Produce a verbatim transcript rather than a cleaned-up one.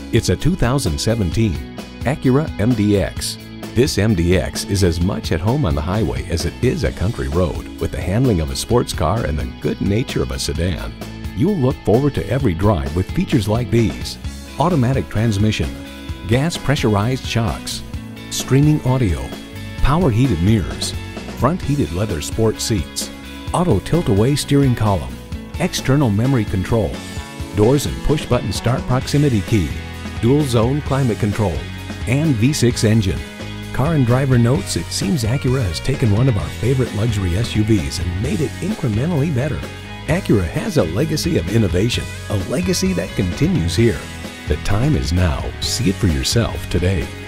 It's a two thousand seventeen Acura M D X. This M D X is as much at home on the highway as it is a country road, with the handling of a sports car and the good nature of a sedan. You'll look forward to every drive with features like these: automatic transmission, gas pressurized shocks, streaming audio, power heated mirrors, front heated leather sport seats, auto tilt-away steering column, external memory control, doors and push-button start proximity key, dual zone climate control, and V six engine. Car and Driver notes it seems Acura has taken one of our favorite luxury S U Vs and made it incrementally better. Acura has a legacy of innovation, a legacy that continues here. The time is now. See it for yourself today.